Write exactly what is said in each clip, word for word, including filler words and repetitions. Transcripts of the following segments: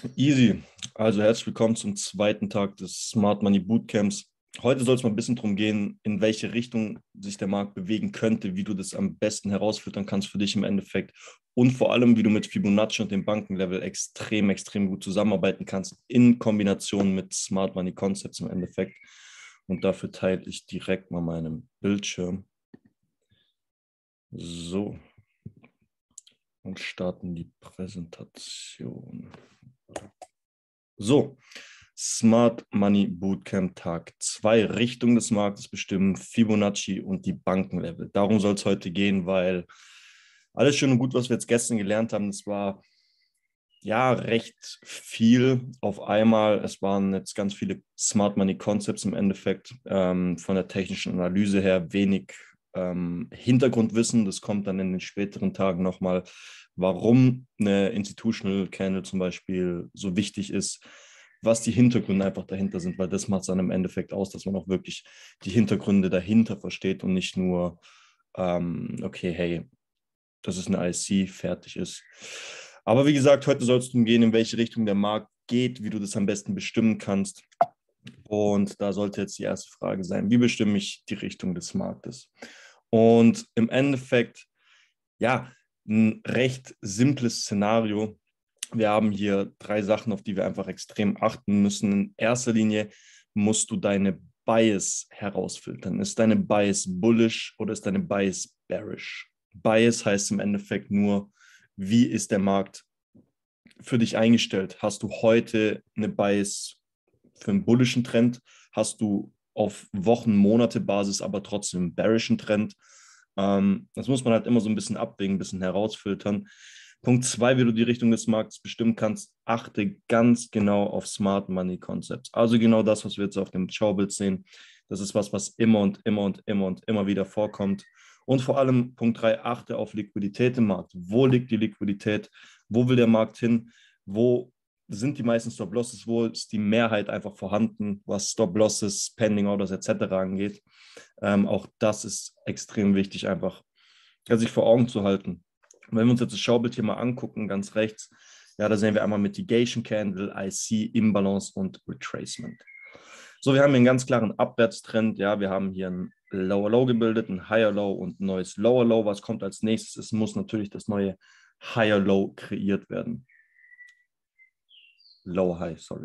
Easy. Also herzlich willkommen zum zweiten Tag des Smart Money Bootcamps. Heute soll es mal ein bisschen darum gehen, in welche Richtung sich der Markt bewegen könnte, wie du das am besten herausfiltern kannst für dich im Endeffekt und vor allem, wie du mit Fibonacci und dem Bankenlevel extrem, extrem gut zusammenarbeiten kannst in Kombination mit Smart Money Concepts im Endeffekt. Und dafür teile ich direkt mal meinen Bildschirm. So. Und starten die Präsentation. So, Smart Money Bootcamp Tag zwei. Richtung des Marktes bestimmen, Fibonacci und die Bankenlevel. Darum soll es heute gehen, weil alles schön und gut, was wir jetzt gestern gelernt haben, das war ja recht viel auf einmal. Es waren jetzt ganz viele Smart Money Concepts im Endeffekt, ähm, von der technischen Analyse her wenig ähm, Hintergrundwissen. Das kommt dann in den späteren Tagen nochmal, warum eine Institutional Candle zum Beispiel so wichtig ist, was die Hintergründe einfach dahinter sind, weil das macht es dann im Endeffekt aus, dass man auch wirklich die Hintergründe dahinter versteht und nicht nur, ähm, okay, hey, das ist eine I C, fertig ist. Aber wie gesagt, heute soll es darum gehen, in welche Richtung der Markt geht, wie du das am besten bestimmen kannst. Und da sollte jetzt die erste Frage sein, wie bestimme ich die Richtung des Marktes? Und im Endeffekt, ja, ein recht simples Szenario. Wir haben hier drei Sachen, auf die wir einfach extrem achten müssen. In erster Linie musst du deine Bias herausfiltern. Ist deine Bias bullish oder ist deine Bias bearish? Bias heißt im Endeffekt nur, wie ist der Markt für dich eingestellt? Hast du heute eine Bias für einen bullischen Trend? Hast du auf Wochen-, Monate-Basis aber trotzdem einen bearischen Trend? Ähm, das muss man halt immer so ein bisschen abwägen, ein bisschen herausfiltern. Punkt zwei, wie du die Richtung des Marktes bestimmen kannst, achte ganz genau auf Smart Money Concepts. Also genau das, was wir jetzt auf dem Schaubild sehen. Das ist was, was immer und immer und immer und immer wieder vorkommt. Und vor allem Punkt drei, achte auf Liquidität im Markt. Wo liegt die Liquidität? Wo will der Markt hin? Wo sind die meisten Stop-Losses? Wo ist die Mehrheit einfach vorhanden, was Stop-Losses, Pending Orders et cetera angeht? Ähm, auch das ist extrem wichtig, einfach ja, sich vor Augen zu halten. Und wenn wir uns jetzt das Schaubild hier mal angucken, ganz rechts, ja, da sehen wir einmal Mitigation Candle, I C, Imbalance und Retracement. So, wir haben hier einen ganz klaren Abwärtstrend. Ja, wir haben hier ein Lower Low gebildet, ein Higher Low und ein neues Lower Low. Was kommt als nächstes? Es muss natürlich das neue Higher Low kreiert werden. Low High, sorry.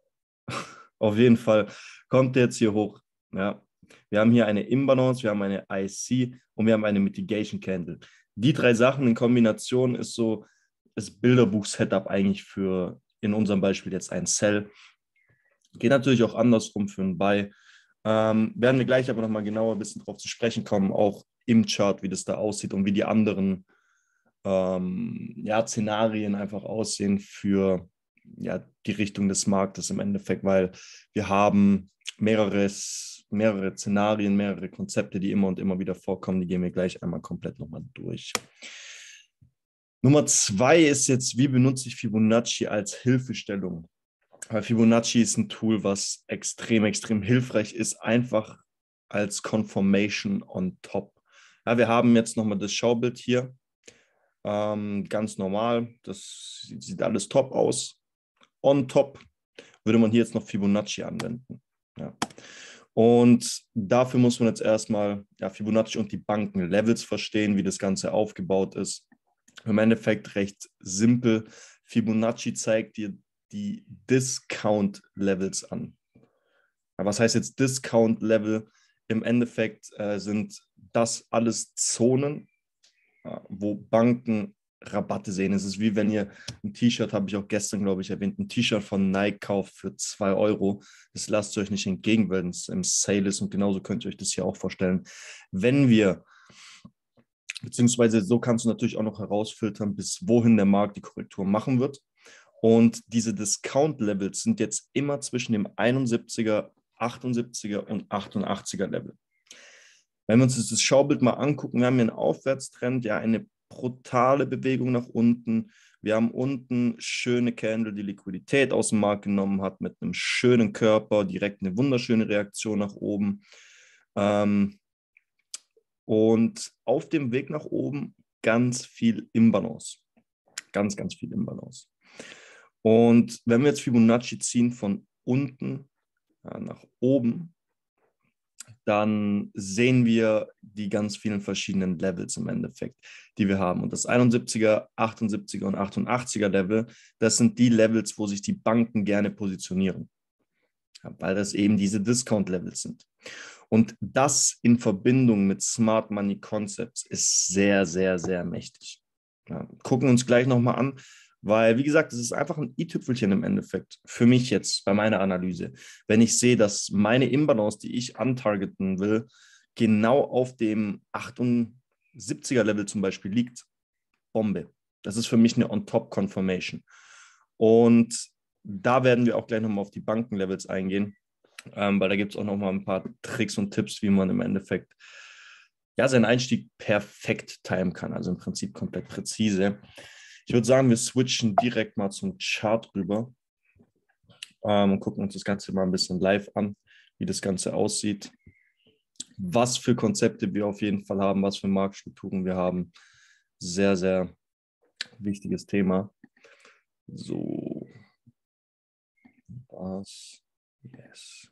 Auf jeden Fall kommt der jetzt hier hoch. Ja. Wir haben hier eine Imbalance, wir haben eine I C und wir haben eine Mitigation Candle. Die drei Sachen in Kombination ist so das Bilderbuch-Setup eigentlich für, in unserem Beispiel jetzt ein Sell. Geht natürlich auch andersrum für ein Buy. Ähm, werden wir gleich aber nochmal genauer ein bisschen drauf zu sprechen kommen, auch im Chart, wie das da aussieht und wie die anderen ähm, ja, Szenarien einfach aussehen für ja, die Richtung des Marktes im Endeffekt, weil wir haben mehreres, mehrere Szenarien, mehrere Konzepte, die immer und immer wieder vorkommen. Die gehen wir gleich einmal komplett nochmal durch. Nummer zwei ist jetzt, wie benutze ich Fibonacci als Hilfestellung? Weil Fibonacci ist ein Tool, was extrem, extrem hilfreich ist, einfach als Confirmation on top. Ja, wir haben jetzt nochmal das Schaubild hier. Ähm, ganz normal. Das sieht alles top aus. On top würde man hier jetzt noch Fibonacci anwenden. Ja. Und dafür muss man jetzt erstmal ja, Fibonacci und die Bankenlevels verstehen, wie das Ganze aufgebaut ist. Im Endeffekt recht simpel. Fibonacci zeigt dir die Discount-Levels an. Was heißt jetzt Discount-Level? Im Endeffekt äh, sind das alles Zonen, wo Banken Rabatte sehen. Es ist wie wenn ihr ein T-Shirt, habe ich auch gestern, glaube ich, erwähnt, ein T-Shirt von Nike kauft für zwei Euro. Das lasst ihr euch nicht entgegen, wenn es im Sale ist. Und genauso könnt ihr euch das hier auch vorstellen. Wenn wir, beziehungsweise so kannst du natürlich auch noch herausfiltern, bis wohin der Markt die Korrektur machen wird. Und diese Discount-Levels sind jetzt immer zwischen dem einundsiebziger, achtundsiebziger und achtundachtziger Level. Wenn wir uns das Schaubild mal angucken, wir haben hier einen Aufwärtstrend, ja, eine brutale Bewegung nach unten. Wir haben unten schöne Candle, die Liquidität aus dem Markt genommen hat, mit einem schönen Körper, direkt eine wunderschöne Reaktion nach oben. Ähm, und auf dem Weg nach oben ganz viel Imbalance. Ganz, ganz viel Imbalance. Und wenn wir jetzt Fibonacci ziehen von unten ja, nach oben, dann sehen wir die ganz vielen verschiedenen Levels im Endeffekt, die wir haben. Und das einundsiebziger, achtundsiebziger und achtundachtziger Level, das sind die Levels, wo sich die Banken gerne positionieren, ja, weil das eben diese Discount-Levels sind. Und das in Verbindung mit Smart Money Concepts ist sehr, sehr, sehr mächtig. Ja, gucken uns gleich nochmal an, weil, wie gesagt, es ist einfach ein i-Tüpfelchen im Endeffekt. Für mich jetzt bei meiner Analyse. Wenn ich sehe, dass meine Imbalance, die ich antargeten will, genau auf dem achtundsiebziger Level zum Beispiel liegt, Bombe. Das ist für mich eine On-Top-Confirmation. Und da werden wir auch gleich nochmal auf die Bankenlevels eingehen, ähm, weil da gibt es auch nochmal ein paar Tricks und Tipps, wie man im Endeffekt ja, seinen Einstieg perfekt timen kann. Also im Prinzip komplett präzise. Ich würde sagen, wir switchen direkt mal zum Chart rüber ähm, und gucken uns das Ganze mal ein bisschen live an, wie das Ganze aussieht, was für Konzepte wir auf jeden Fall haben, was für Marktstrukturen wir haben. Sehr, sehr wichtiges Thema. So, das, yes.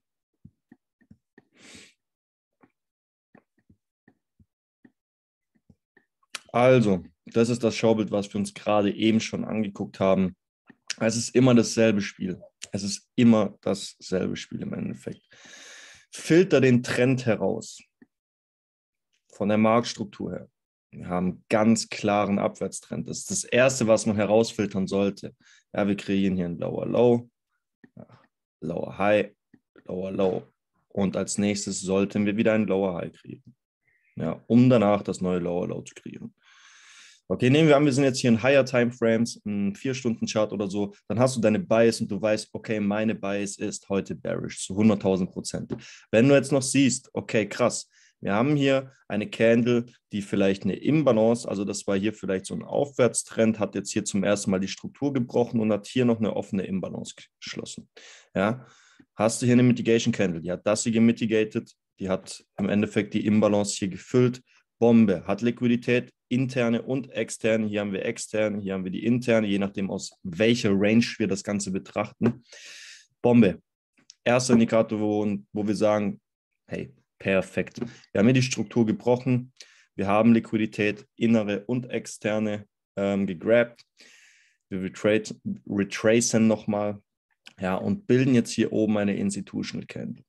Also, das ist das Schaubild, was wir uns gerade eben schon angeguckt haben. Es ist immer dasselbe Spiel. Es ist immer dasselbe Spiel im Endeffekt. Filter den Trend heraus. Von der Marktstruktur her. Wir haben einen ganz klaren Abwärtstrend. Das ist das Erste, was man herausfiltern sollte. Ja, wir kreieren hier ein Lower Low, Lower High, Lower Low. Und als nächstes sollten wir wieder ein Lower High kreieren. Ja, um danach das neue Lower Low zu kreieren. Okay, nehmen wir an, wir sind jetzt hier in Higher Time Frames, ein vier Stunden Chart oder so, dann hast du deine Bias und du weißt, okay, meine Bias ist heute bearish zu hunderttausend Prozent. Wenn du jetzt noch siehst, okay, krass, wir haben hier eine Candle, die vielleicht eine Imbalance, also das war hier vielleicht so ein Aufwärtstrend, hat jetzt hier zum ersten Mal die Struktur gebrochen und hat hier noch eine offene Imbalance geschlossen. Ja, hast du hier eine Mitigation Candle, die hat das hier gemitigated, die hat im Endeffekt die Imbalance hier gefüllt. Bombe, hat Liquidität, interne und externe. Hier haben wir externe, hier haben wir die interne, je nachdem aus welcher Range wir das Ganze betrachten. Bombe, erster Indikator, wo, wo wir sagen, hey, perfekt. Wir haben hier die Struktur gebrochen, wir haben Liquidität, innere und externe ähm, gegrabt. Wir retrace, retracen nochmal, ja, und bilden jetzt hier oben eine Institutional Candle.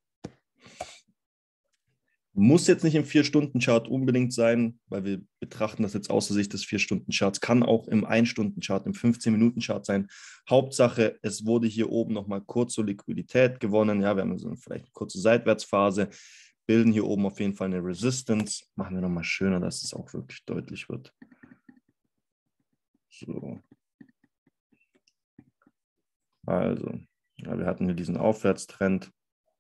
Muss jetzt nicht im vier Stunden Chart unbedingt sein, weil wir betrachten das jetzt aus der Sicht des vier Stunden Charts. Kann auch im ein Stunden Chart, im fünfzehn Minuten Chart sein. Hauptsache, es wurde hier oben nochmal kurz so Liquidität gewonnen. Ja, wir haben so vielleicht eine kurze Seitwärtsphase, bilden hier oben auf jeden Fall eine Resistance. Machen wir nochmal schöner, dass es auch wirklich deutlich wird. So. Also, ja, wir hatten hier diesen Aufwärtstrend.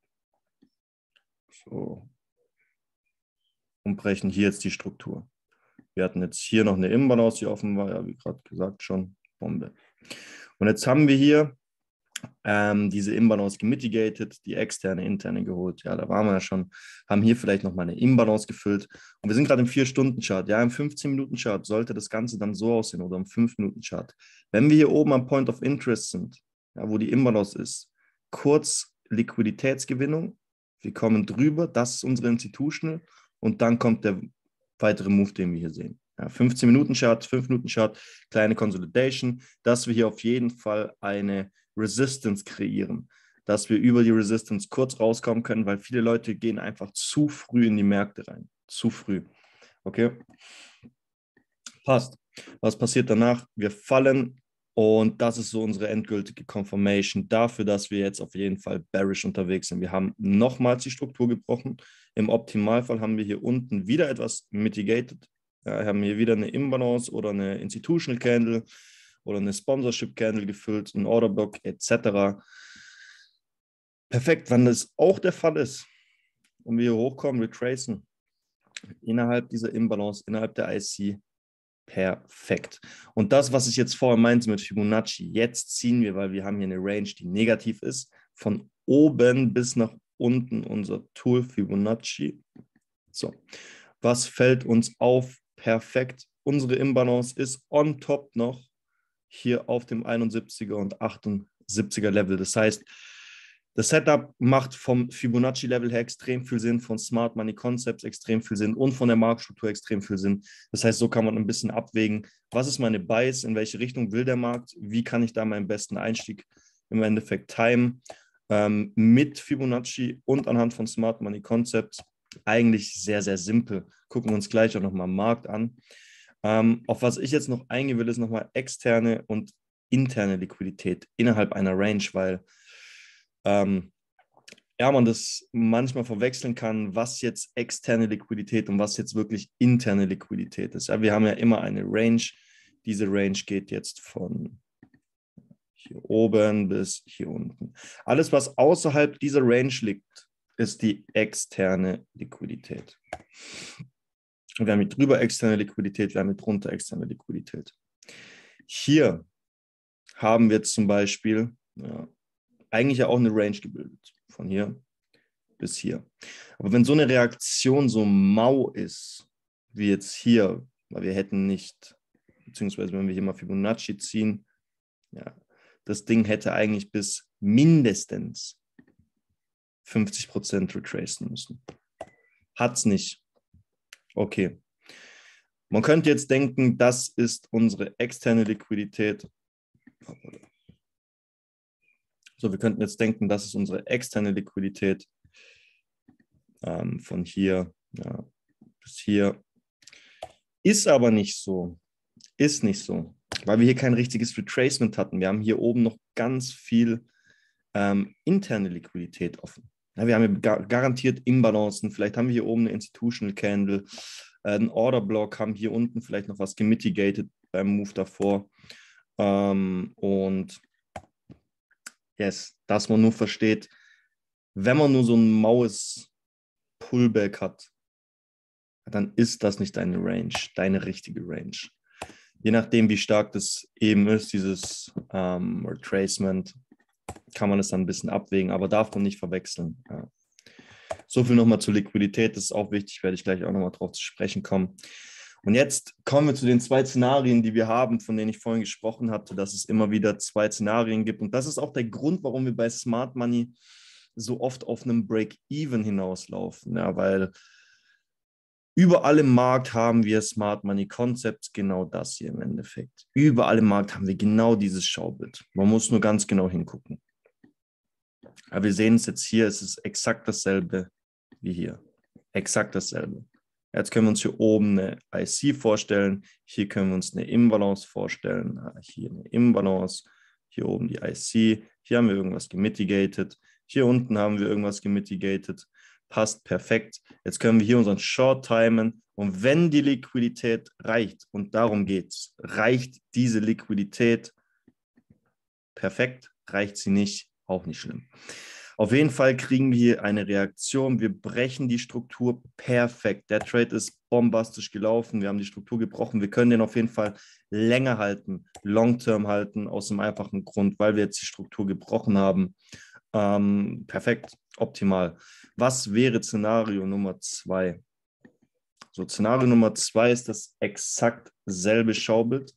So. Und brechen hier jetzt die Struktur. Wir hatten jetzt hier noch eine Imbalance, die offen war, ja, wie gerade gesagt schon, Bombe. Und jetzt haben wir hier ähm, diese Imbalance gemitigated, die externe, interne geholt. Ja, da waren wir ja schon, haben hier vielleicht nochmal eine Imbalance gefüllt. Und wir sind gerade im vier Stunden Chart. Ja, im fünfzehn Minuten Chart sollte das Ganze dann so aussehen oder im fünf Minuten Chart. Wenn wir hier oben am Point of Interest sind, ja, wo die Imbalance ist, kurz Liquiditätsgewinnung, wir kommen drüber, das ist unsere Institutional und dann kommt der weitere Move, den wir hier sehen. Ja, fünfzehn Minuten Chart, fünf Minuten Chart, kleine Consolidation, dass wir hier auf jeden Fall eine Resistance kreieren, dass wir über die Resistance kurz rauskommen können, weil viele Leute gehen einfach zu früh in die Märkte rein. Zu früh. Okay? Passt. Was passiert danach? Wir fallen und das ist so unsere endgültige Confirmation dafür, dass wir jetzt auf jeden Fall bearish unterwegs sind. Wir haben nochmals die Struktur gebrochen. Im Optimalfall haben wir hier unten wieder etwas mitigated. Ja, wir haben hier wieder eine Imbalance oder eine Institutional Candle oder eine Sponsorship Candle gefüllt, ein Orderblock et cetera. Perfekt, wenn das auch der Fall ist und wir hier hochkommen, retracen, innerhalb dieser Imbalance, innerhalb der I C, perfekt. Und das, was ich jetzt vorher meinte mit Fibonacci, jetzt ziehen wir, weil wir haben hier eine Range, die negativ ist, von oben bis nach unten unser Tool Fibonacci. So, was fällt uns auf? Perfekt. Unsere Imbalance ist on top noch hier auf dem einundsiebziger und achtundsiebziger Level. Das heißt, das Setup macht vom Fibonacci-Level her extrem viel Sinn, von Smart Money Concepts extrem viel Sinn und von der Marktstruktur extrem viel Sinn. Das heißt, so kann man ein bisschen abwägen, was ist meine Bias, in welche Richtung will der Markt, wie kann ich da meinen besten Einstieg im Endeffekt timen, ähm, mit Fibonacci und anhand von Smart Money Concepts. Eigentlich sehr, sehr simpel. Gucken wir uns gleich auch nochmal Markt an. Ähm, auf was ich jetzt noch eingehen will, ist nochmal externe und interne Liquidität innerhalb einer Range, weil ähm, ja, man das manchmal verwechseln kann, was jetzt externe Liquidität und was jetzt wirklich interne Liquidität ist. Ja, wir haben ja immer eine Range. Diese Range geht jetzt von hier oben bis hier unten. Alles, was außerhalb dieser Range liegt, ist die externe Liquidität. Wir haben hier drüber externe Liquidität, wir haben hier drunter externe Liquidität. Hier haben wir zum Beispiel ja, eigentlich ja auch eine Range gebildet, von hier bis hier. Aber wenn so eine Reaktion so mau ist, wie jetzt hier, weil wir hätten nicht, beziehungsweise wenn wir hier mal Fibonacci ziehen, ja, das Ding hätte eigentlich bis mindestens fünfzig Prozent retracen müssen. Hat es nicht. Okay. Man könnte jetzt denken, das ist unsere externe Liquidität. So, wir könnten jetzt denken, das ist unsere externe Liquidität ähm, von hier ja, bis hier. Ist aber nicht so. Ist nicht so, weil wir hier kein richtiges Retracement hatten. Wir haben hier oben noch ganz viel ähm, interne Liquidität offen. Ja, wir haben hier gar garantiert Imbalancen. Vielleicht haben wir hier oben eine Institutional Candle, äh, einen Order Block, haben hier unten vielleicht noch was gemitigated beim Move davor. Ähm, und yes, dass man nur versteht, wenn man nur so ein maues Pullback hat, dann ist das nicht deine Range, deine richtige Range. Je nachdem, wie stark das eben ist, dieses ähm, Retracement, kann man es dann ein bisschen abwägen, aber darf man nicht verwechseln. Ja. So viel nochmal zur Liquidität, das ist auch wichtig, werde ich gleich auch nochmal drauf zu sprechen kommen. Und jetzt kommen wir zu den zwei Szenarien, die wir haben, von denen ich vorhin gesprochen hatte, dass es immer wieder zwei Szenarien gibt. Und das ist auch der Grund, warum wir bei Smart Money so oft auf einem Break-Even hinauslaufen. Ja, weil überall im Markt haben wir Smart Money Concepts, genau das hier im Endeffekt. Überall im Markt haben wir genau dieses Schaubild. Man muss nur ganz genau hingucken. Aber wir sehen es jetzt hier, es ist exakt dasselbe wie hier. Exakt dasselbe. Jetzt können wir uns hier oben eine I C vorstellen. Hier können wir uns eine Imbalance vorstellen. Hier eine Imbalance. Hier oben die I C. Hier haben wir irgendwas gemitigated. Hier unten haben wir irgendwas gemitigated. Passt perfekt. Jetzt können wir hier unseren Short timen. Und wenn die Liquidität reicht, und darum geht es, reicht diese Liquidität perfekt, reicht sie nicht, auch nicht schlimm. Auf jeden Fall kriegen wir hier eine Reaktion. Wir brechen die Struktur perfekt. Der Trade ist bombastisch gelaufen. Wir haben die Struktur gebrochen. Wir können den auf jeden Fall länger halten, long-term halten, aus dem einfachen Grund, weil wir jetzt die Struktur gebrochen haben. Ähm, perfekt, optimal. Was wäre Szenario Nummer zwei? So, Szenario Nummer zwei ist das exakt selbe Schaubild.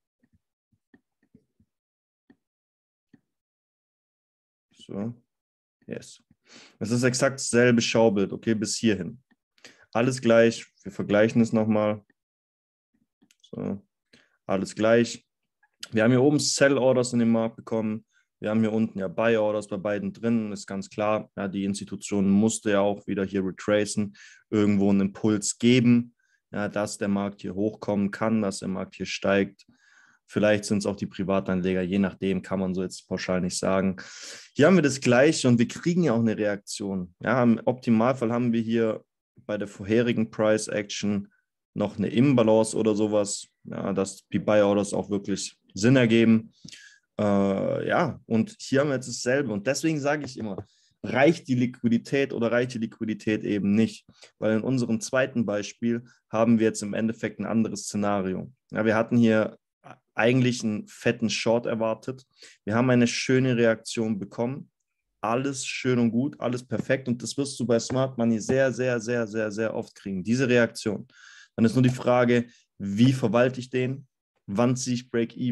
So. Yes. Es ist exakt dasselbe Schaubild, okay, bis hierhin. Alles gleich, wir vergleichen es nochmal. So, alles gleich. Wir haben hier oben Sell-Orders in den Markt bekommen. Wir haben hier unten ja Buy-Orders bei beiden drin, ist ganz klar. Ja, die Institution musste ja auch wieder hier retracen, irgendwo einen Impuls geben, ja, dass der Markt hier hochkommen kann, dass der Markt hier steigt. Vielleicht sind es auch die Privatanleger, je nachdem kann man so jetzt pauschal nicht sagen. Hier haben wir das Gleiche und wir kriegen ja auch eine Reaktion. Ja, im Optimalfall haben wir hier bei der vorherigen Price Action noch eine Imbalance oder sowas, ja, dass die Buy-Orders auch wirklich Sinn ergeben. Äh, ja, und hier haben wir jetzt dasselbe. Und deswegen sage ich immer, reicht die Liquidität oder reicht die Liquidität eben nicht? Weil in unserem zweiten Beispiel haben wir jetzt im Endeffekt ein anderes Szenario. Ja, wir hatten hier eigentlich einen fetten Short erwartet. Wir haben eine schöne Reaktion bekommen. Alles schön und gut, alles perfekt. Und das wirst du bei Smart Money sehr, sehr, sehr, sehr, sehr oft kriegen. Diese Reaktion. Dann ist nur die Frage, wie verwalte ich den? Wann ziehe ich Break-Even?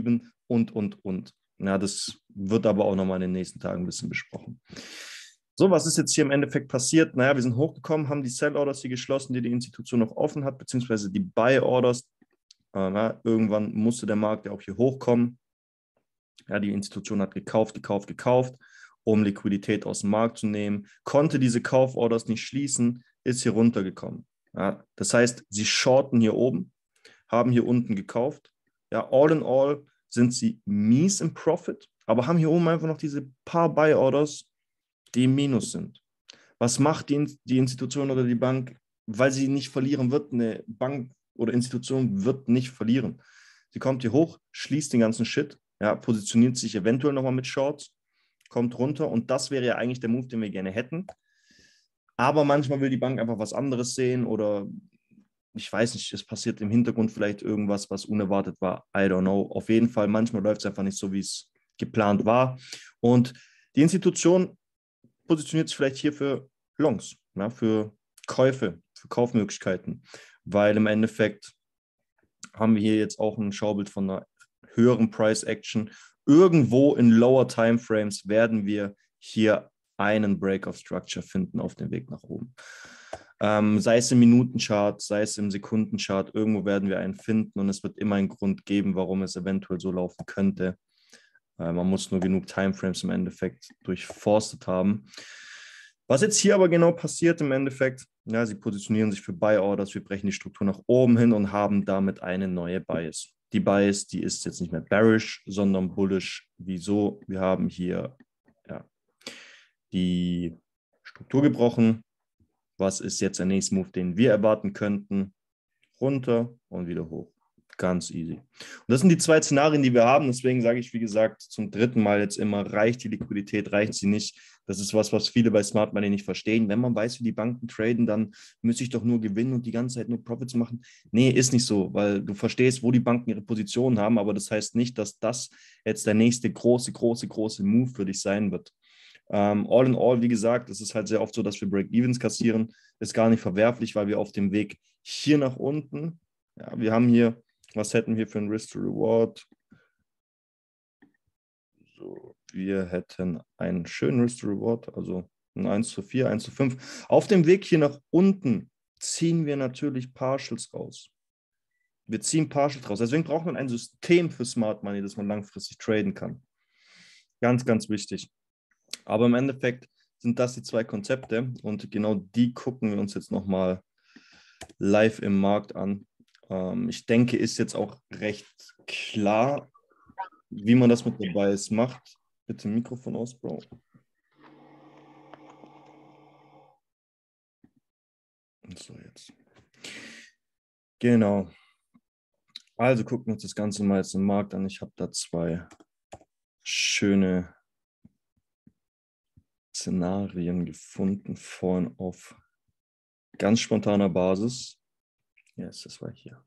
und, und, und. Ja, das wird aber auch nochmal in den nächsten Tagen ein bisschen besprochen. So, was ist jetzt hier im Endeffekt passiert? Naja, wir sind hochgekommen, haben die Sell-Orders hier geschlossen, die die Institution noch offen hat, beziehungsweise die Buy-Orders. Äh, na, irgendwann musste der Markt ja auch hier hochkommen. Ja, die Institution hat gekauft, gekauft, gekauft, um Liquidität aus dem Markt zu nehmen, konnte diese Kauforders nicht schließen, ist hier runtergekommen. Ja, das heißt, sie shorten hier oben, haben hier unten gekauft. Ja, all in all sind sie mies im Profit, aber haben hier oben einfach noch diese paar Buy-Orders, die im Minus sind. Was macht die, die Institution oder die Bank? Weil sie nicht verlieren wird, eine Bank oder Institution wird nicht verlieren. Sie kommt hier hoch, schließt den ganzen Shit, ja, positioniert sich eventuell nochmal mit Shorts, kommt runter und das wäre ja eigentlich der Move, den wir gerne hätten. Aber manchmal will die Bank einfach was anderes sehen oder ich weiß nicht, es passiert im Hintergrund vielleicht irgendwas, was unerwartet war. I don't know. Auf jeden Fall, manchmal läuft es einfach nicht so, wie es geplant war. Und die Institution positioniert sich vielleicht hier für Longs, ja, für Käufe, für Kaufmöglichkeiten, weil im Endeffekt haben wir hier jetzt auch ein Schaubild von einer höheren Price Action. Irgendwo in lower Timeframes werden wir hier einen Break of Structure finden auf dem Weg nach oben. Ähm, sei es im Minutenchart, sei es im Sekundenchart, irgendwo werden wir einen finden und es wird immer einen Grund geben, warum es eventuell so laufen könnte. Äh, man muss nur genug Timeframes im Endeffekt durchforstet haben. Was jetzt hier aber genau passiert im Endeffekt, ja, sie positionieren sich für Buy-Orders, wir brechen die Struktur nach oben hin und haben damit eine neue Bias. Die Bias, die ist jetzt nicht mehr bearish, sondern bullish. Wieso? Wir haben hier ja, die Struktur gebrochen. Was ist jetzt der nächste Move, den wir erwarten könnten? Runter und wieder hoch. Ganz easy. Und das sind die zwei Szenarien, die wir haben. Deswegen sage ich, wie gesagt, zum dritten Mal jetzt immer, reicht die Liquidität, reicht sie nicht. Das ist was, was viele bei Smart Money nicht verstehen. Wenn man weiß, wie die Banken traden, dann müsste ich doch nur gewinnen und die ganze Zeit nur Profits machen. Nee, ist nicht so, weil du verstehst, wo die Banken ihre Positionen haben, aber das heißt nicht, dass das jetzt der nächste große, große, große Move für dich sein wird. Um, all in all, wie gesagt, es ist halt sehr oft so, dass wir Break-Evens kassieren. Ist gar nicht verwerflich, weil wir auf dem Weg hier nach unten, ja, wir haben hier, was hätten wir für ein Risk-to-Reward? So, wir hätten einen schönen Risk-to-Reward, also ein eins zu vier, eins zu fünf. Auf dem Weg hier nach unten ziehen wir natürlich Partials raus. Wir ziehen Partials raus. Deswegen braucht man ein System für Smart Money, das man langfristig traden kann. Ganz, ganz wichtig. Aber im Endeffekt sind das die zwei Konzepte und genau die gucken wir uns jetzt nochmal live im Markt an. Ähm, ich denke, ist jetzt auch recht klar, wie man das mit der Bias macht. Bitte Mikrofon aus, Bro. So, jetzt. Genau. Also gucken wir uns das Ganze mal jetzt im Markt an. Ich habe da zwei schöne Szenarien gefunden, vorhin auf ganz spontaner Basis. Yes, das war hier.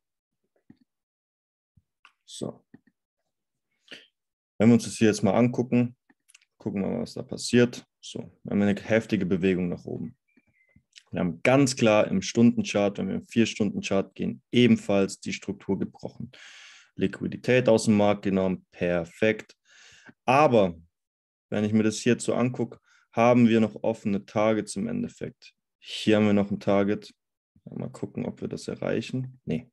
So. Wenn wir uns das hier jetzt mal angucken, gucken wir mal, was da passiert. So, wir haben eine heftige Bewegung nach oben. Wir haben ganz klar im Stundenchart, wenn wir im vier-Stunden-Chart gehen, ebenfalls die Struktur gebrochen. Liquidität aus dem Markt genommen, perfekt. Aber wenn ich mir das hier so angucke, haben wir noch offene Targets im Endeffekt. Hier haben wir noch ein Target. Mal gucken, ob wir das erreichen. Nee.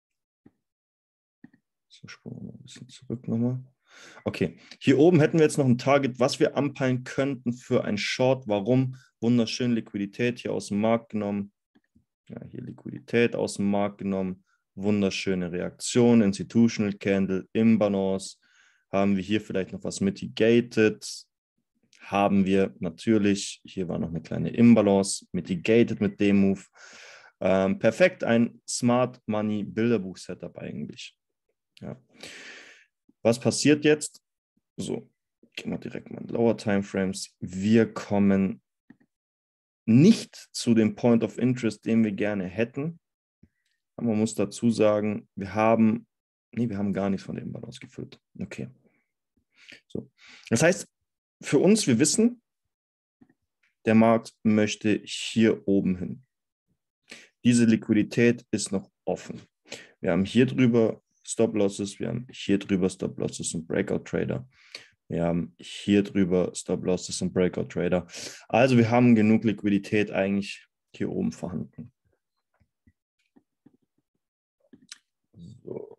So, springen wir mal ein bisschen zurück nochmal. Okay, hier oben hätten wir jetzt noch ein Target, was wir anpeilen könnten für ein Short. Warum? Wunderschön Liquidität hier aus dem Markt genommen. Ja, hier Liquidität aus dem Markt genommen. Wunderschöne Reaktion, Institutional Candle, Imbalance. Haben wir hier vielleicht noch was mitigated? Haben wir natürlich, hier war noch eine kleine Imbalance, mitigated mit dem Move. Ähm, perfekt, ein Smart Money Bilderbuch Setup eigentlich. Ja. Was passiert jetzt? So, gehen wir direkt mal in Lower Timeframes. Wir kommen nicht zu dem Point of Interest, den wir gerne hätten. Aber man muss dazu sagen, wir haben, nee, wir haben gar nichts von dem Balance gefüllt. Okay. So. Das heißt, für uns, wir wissen, der Markt möchte hier oben hin. Diese Liquidität ist noch offen. Wir haben hier drüber Stop-Losses, wir haben hier drüber Stop-Losses und Breakout-Trader. Wir haben hier drüber Stop-Losses und Breakout-Trader. Also wir haben genug Liquidität eigentlich hier oben vorhanden. So.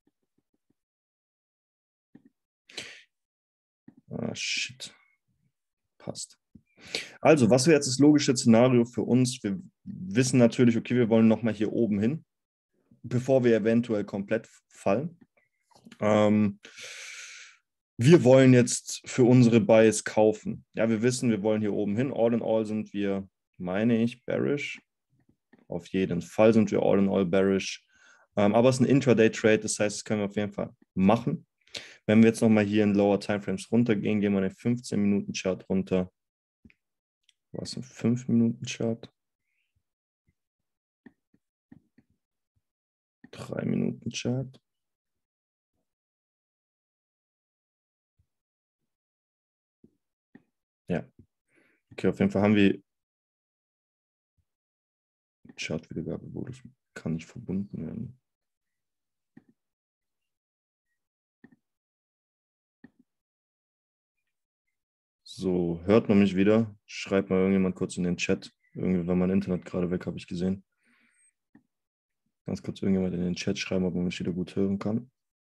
Ah, shit. Passt. Also, was wäre jetzt das logische Szenario für uns? Wir wissen natürlich, okay, wir wollen nochmal hier oben hin, bevor wir eventuell komplett fallen. Ähm, wir wollen jetzt für unsere Buys kaufen. Ja, wir wissen, wir wollen hier oben hin. All in all sind wir, meine ich, bearish. Auf jeden Fall sind wir all in all bearish. Ähm, aber es ist ein Intraday-Trade, das heißt, das können wir auf jeden Fall machen. Wenn wir jetzt nochmal hier in Lower Timeframes runtergehen, gehen wir in den fünfzehn Minuten Chart runter. Was, ein fünf Minuten Chart? drei Minuten Chart. Ja. Okay, auf jeden Fall haben wir Chartwiedergabe, wo das kann nicht verbunden werden. So, hört man mich wieder? Schreibt mal irgendjemand kurz in den Chat. Irgendwie war mein Internet gerade weg, habe ich gesehen. Ganz kurz irgendjemand in den Chat schreiben, ob man mich wieder gut hören kann.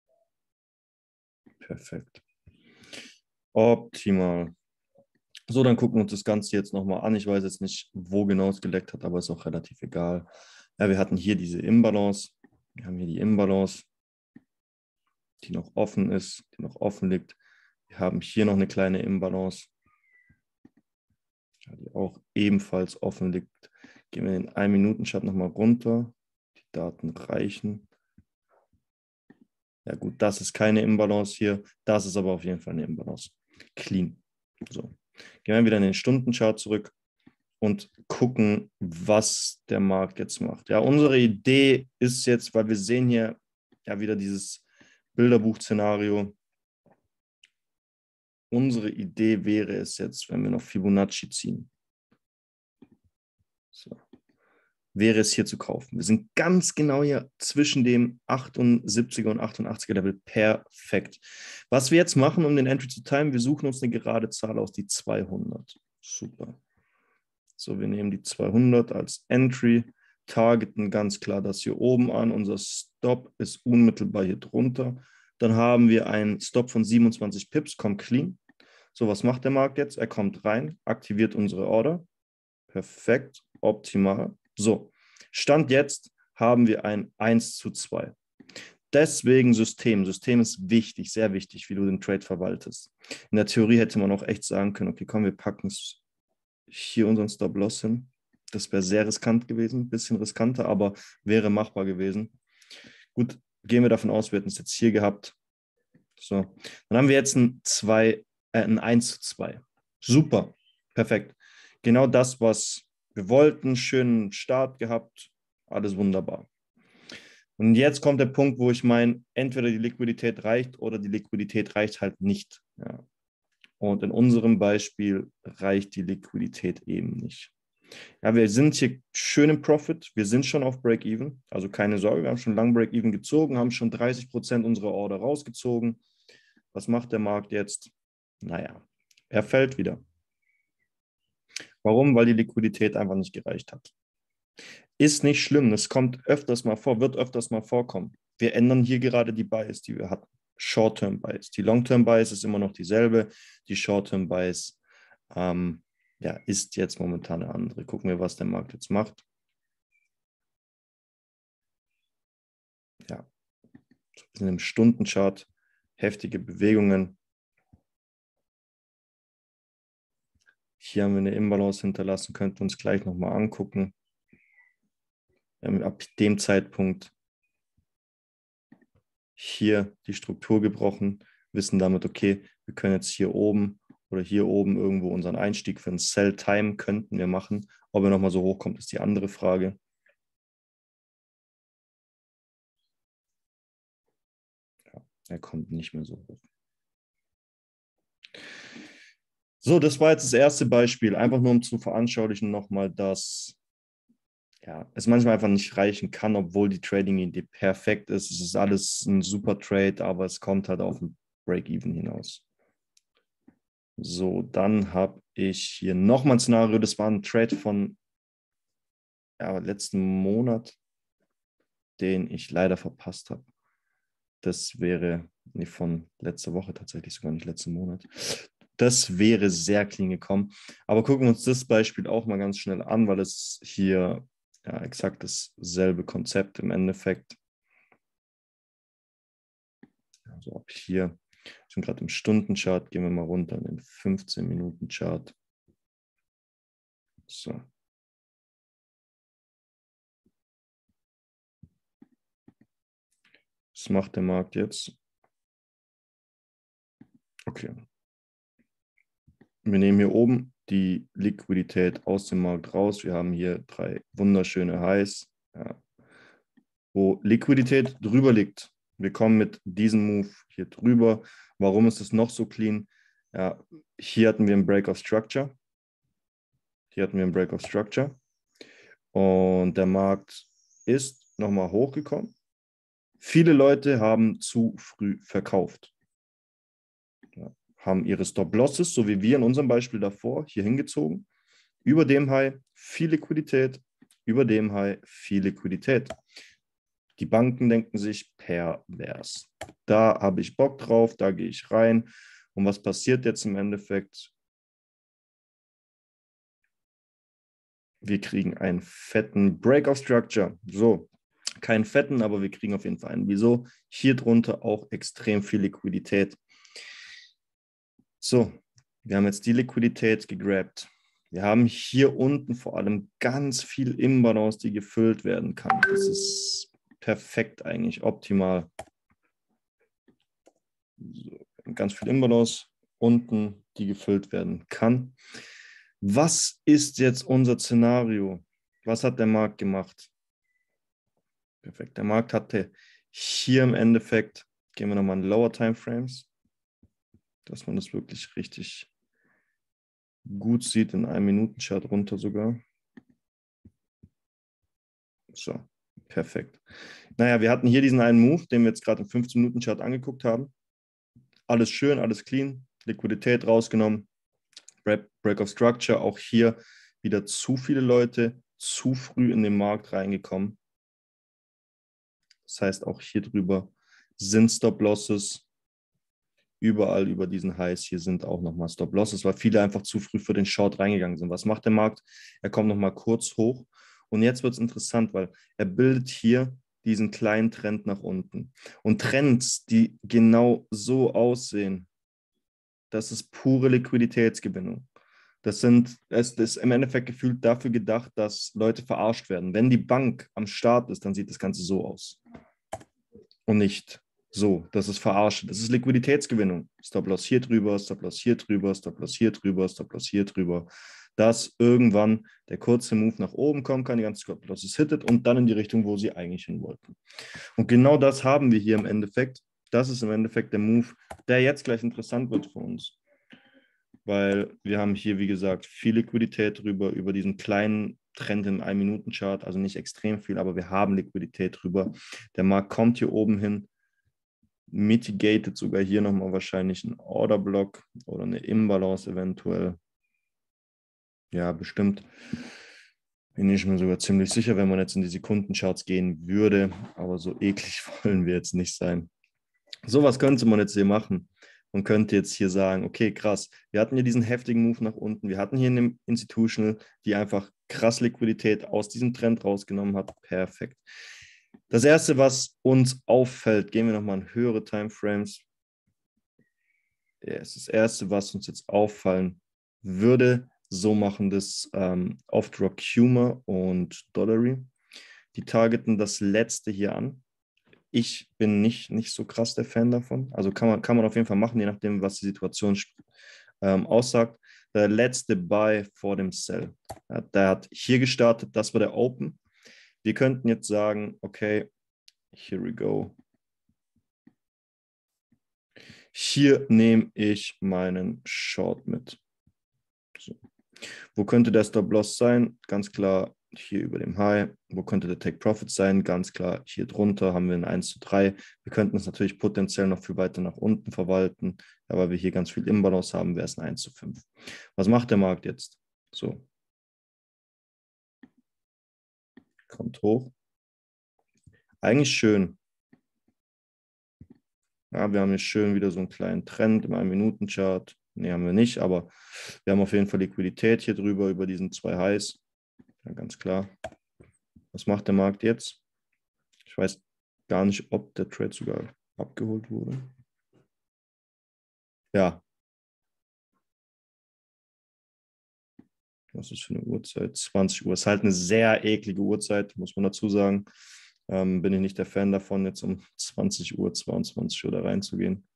Perfekt. Optimal. So, dann gucken wir uns das Ganze jetzt nochmal an. Ich weiß jetzt nicht, wo genau es geleckt hat, aber ist auch relativ egal. Ja, wir hatten hier diese Imbalance. Wir haben hier die Imbalance, die noch offen ist, die noch offen liegt. Wir haben hier noch eine kleine Imbalance, die auch ebenfalls offen liegt. Gehen wir in den ein Minuten Chart nochmal runter. Die Daten reichen. Ja gut, das ist keine Imbalance hier. Das ist aber auf jeden Fall eine Imbalance. Clean. So. Gehen wir wieder in den Stundenchart zurück und gucken, was der Markt jetzt macht. Ja, unsere Idee ist jetzt, weil wir sehen hier ja wieder dieses Bilderbuch-Szenario. Unsere Idee wäre es jetzt, wenn wir noch Fibonacci ziehen. So. Wäre es hier zu kaufen. Wir sind ganz genau hier zwischen dem achtundsiebziger und achtundachtziger Level. Perfekt. Was wir jetzt machen, um den Entry zu timen, wir suchen uns eine gerade Zahl aus, die zweihundert. Super. So, wir nehmen die zweihundert als Entry, targeten ganz klar das hier oben an. Unser Stop ist unmittelbar hier drunter. Dann haben wir einen Stop von siebenundzwanzig Pips, kommt clean. So, was macht der Markt jetzt? Er kommt rein, aktiviert unsere Order. Perfekt, optimal. So, Stand jetzt haben wir ein eins zu zwei. Deswegen System. System ist wichtig, sehr wichtig, wie du den Trade verwaltest. In der Theorie hätte man auch echt sagen können, okay, komm, wir packen es hier unseren Stop-Loss hin. Das wäre sehr riskant gewesen, ein bisschen riskanter, aber wäre machbar gewesen. Gut, gehen wir davon aus, wir hätten es jetzt hier gehabt. So, dann haben wir jetzt ein, zwei, äh, ein eins zu zwei. Super, perfekt. Genau das, was wir wollten, schönen Start gehabt, alles wunderbar. Und jetzt kommt der Punkt, wo ich meine, entweder die Liquidität reicht oder die Liquidität reicht halt nicht. Ja. Und in unserem Beispiel reicht die Liquidität eben nicht. Ja, wir sind hier schön im Profit, wir sind schon auf Break-Even, also keine Sorge, wir haben schon lang Break-Even gezogen, haben schon dreißig Prozent unserer Order rausgezogen. Was macht der Markt jetzt? Naja, er fällt wieder. Warum? Weil die Liquidität einfach nicht gereicht hat. Ist nicht schlimm, das kommt öfters mal vor, wird öfters mal vorkommen. Wir ändern hier gerade die Bias, die wir hatten. Short-Term-Bias. Die Long-Term-Bias ist immer noch dieselbe. Die Short-Term-Bias ähm, ja, ist jetzt momentan eine andere. Gucken wir, was der Markt jetzt macht. Ja, in einem Stundenchart heftige Bewegungen. Hier haben wir eine Imbalance hinterlassen, könnten wir uns gleich nochmal angucken. Wir haben ab dem Zeitpunkt hier die Struktur gebrochen, wissen damit, okay, wir können jetzt hier oben oder hier oben irgendwo unseren Einstieg für ein Sell Time könnten wir machen. Ob er nochmal so hoch kommt, ist die andere Frage. Ja, er kommt nicht mehr so hoch. So, das war jetzt das erste Beispiel. Einfach nur um zu veranschaulichen nochmal, dass ja, es manchmal einfach nicht reichen kann, obwohl die Trading-Idee perfekt ist. Es ist alles ein super Trade, aber es kommt halt auf ein Break-Even hinaus. So, dann habe ich hier nochmal ein Szenario. Das war ein Trade von ja, letzten Monat, den ich leider verpasst habe. Das wäre, nee, von letzter Woche tatsächlich, sogar nicht letzten Monat. Das wäre sehr clean gekommen. Aber gucken wir uns das Beispiel auch mal ganz schnell an, weil es hier ja, exakt dasselbe Konzept im Endeffekt. Also ab hier, wir sind gerade im Stundenchart, gehen wir mal runter in den fünfzehn Minuten Chart. So. Was macht der Markt jetzt? Okay. Wir nehmen hier oben die Liquidität aus dem Markt raus. Wir haben hier drei wunderschöne Highs, ja, wo Liquidität drüber liegt. Wir kommen mit diesem Move hier drüber. Warum ist es noch so clean? Ja, hier hatten wir einen Break of Structure. Hier hatten wir einen Break of Structure. Und der Markt ist nochmal hochgekommen. Viele Leute haben zu früh verkauft. Ja, haben ihre Stop-Losses, so wie wir in unserem Beispiel davor, hier hingezogen. Über dem High viel Liquidität, über dem High viel Liquidität. Die Banken denken sich pervers. Da habe ich Bock drauf, da gehe ich rein. Und was passiert jetzt im Endeffekt? Wir kriegen einen fetten Break of Structure. So, keinen fetten, aber wir kriegen auf jeden Fall einen. Wieso? Hier drunter auch extrem viel Liquidität. So, wir haben jetzt die Liquidität gegrabt. Wir haben hier unten vor allem ganz viel Imbalance, die gefüllt werden kann. Das ist perfekt eigentlich, optimal. So, ganz viel Imbalance unten, die gefüllt werden kann. Was ist jetzt unser Szenario? Was hat der Markt gemacht? Perfekt. Der Markt hatte hier im Endeffekt, gehen wir nochmal in Lower Time Frames, dass man das wirklich richtig gut sieht, in einem Minuten-Chart runter sogar. So, perfekt. Naja, wir hatten hier diesen einen Move, den wir jetzt gerade im fünfzehn Minuten Chart angeguckt haben. Alles schön, alles clean, Liquidität rausgenommen, Break of Structure, auch hier wieder zu viele Leute zu früh in den Markt reingekommen. Das heißt, auch hier drüber sind Stop-Losses. Überall über diesen Highs hier sind auch nochmal Stop-Losses, weil viele einfach zu früh für den Short reingegangen sind. Was macht der Markt? Er kommt nochmal kurz hoch. Und jetzt wird es interessant, weil er bildet hier diesen kleinen Trend nach unten. Und Trends, die genau so aussehen, das ist pure Liquiditätsgewinnung. Das sind, es ist im Endeffekt gefühlt dafür gedacht, dass Leute verarscht werden. Wenn die Bank am Start ist, dann sieht das Ganze so aus. Und nicht so. Das ist Verarsche. Das ist Liquiditätsgewinnung. Stop-Loss hier drüber, Stop-Loss hier drüber, Stop-Loss hier drüber, Stop-Loss hier drüber. Dass irgendwann der kurze Move nach oben kommen kann, die ganze Stop-Losses hittet und dann in die Richtung, wo sie eigentlich hin wollten. Und genau das haben wir hier im Endeffekt. Das ist im Endeffekt der Move, der jetzt gleich interessant wird für uns. Weil wir haben hier, wie gesagt, viel Liquidität drüber, über diesen kleinen Trend im ein Minuten Chart, also nicht extrem viel, aber wir haben Liquidität drüber. Der Markt kommt hier oben hin, mitigated sogar hier nochmal wahrscheinlich einen Orderblock oder eine Imbalance eventuell. Ja, bestimmt. Bin ich mir sogar ziemlich sicher, wenn man jetzt in die Sekundencharts gehen würde, aber so eklig wollen wir jetzt nicht sein. So was könnte man jetzt hier machen. Man könnte jetzt hier sagen, okay, krass, wir hatten hier diesen heftigen Move nach unten, wir hatten hier eine Institutional, die einfach krass Liquidität aus diesem Trend rausgenommen hat. Perfekt. Das Erste, was uns auffällt, gehen wir nochmal in höhere Timeframes. Das, das Erste, was uns jetzt auffallen würde, so machen das ähm, Off-Drop Humor und Dollary. Die targeten das Letzte hier an. Ich bin nicht, nicht so krass der Fan davon. Also kann man, kann man auf jeden Fall machen, je nachdem, was die Situation ähm, aussagt. Der letzte Buy vor dem Sell. Ja, der hat hier gestartet, das war der Open. Wir könnten jetzt sagen, okay, here we go. Hier nehme ich meinen Short mit. So. Wo könnte der Stop-Loss sein? Ganz klar hier über dem High. Wo könnte der Take Profit sein? Ganz klar, hier drunter haben wir ein eins zu drei. Wir könnten es natürlich potenziell noch viel weiter nach unten verwalten, aber weil wir hier ganz viel Imbalance haben, wäre es ein eins zu fünf. Was macht der Markt jetzt? So. Kommt hoch. Eigentlich schön. Ja, wir haben hier schön wieder so einen kleinen Trend im ein-Minuten-Chart. Ne, haben wir nicht, aber wir haben auf jeden Fall Liquidität hier drüber, über diesen zwei Highs. Ja, ganz klar. Was macht der Markt jetzt? Ich weiß gar nicht, ob der Trade sogar abgeholt wurde. Ja. Was ist für eine Uhrzeit? zwanzig Uhr. Ist halt eine sehr eklige Uhrzeit, muss man dazu sagen. Ähm, bin ich nicht der Fan davon, jetzt um zwanzig Uhr, zweiundzwanzig Uhr da reinzugehen.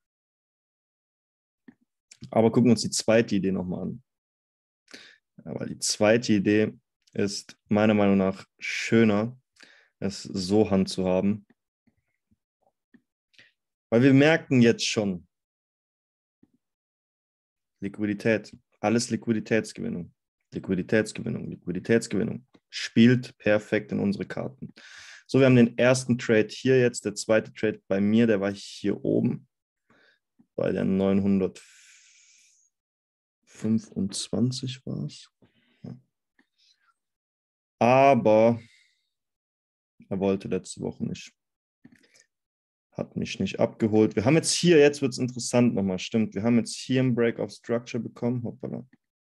Aber gucken wir uns die zweite Idee nochmal an. Aber die zweite Idee ist meiner Meinung nach schöner, es so handzuhaben. Weil wir merken jetzt schon, Liquidität, alles Liquiditätsgewinnung, Liquiditätsgewinnung, Liquiditätsgewinnung, spielt perfekt in unsere Karten. So, wir haben den ersten Trade hier jetzt, der zweite Trade bei mir, der war hier oben bei der neunhundertfünfundzwanzig war es. Aber er wollte letzte Woche nicht. Hat mich nicht abgeholt. Wir haben jetzt hier, jetzt wird es interessant nochmal, stimmt. Wir haben jetzt hier einen Break of Structure bekommen. Hoppala.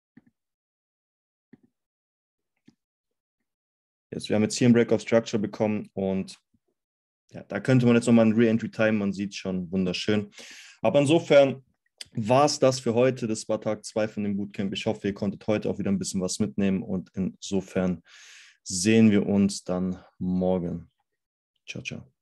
Jetzt, wir haben jetzt hier einen Break of Structure bekommen und ja, da könnte man jetzt nochmal einen Re-Entry Time, man sieht schon, wunderschön. Aber insofern war es das für heute. Das war Tag zwei von dem Bootcamp. Ich hoffe, ihr konntet heute auch wieder ein bisschen was mitnehmen und insofern sehen wir uns dann morgen. Ciao, ciao.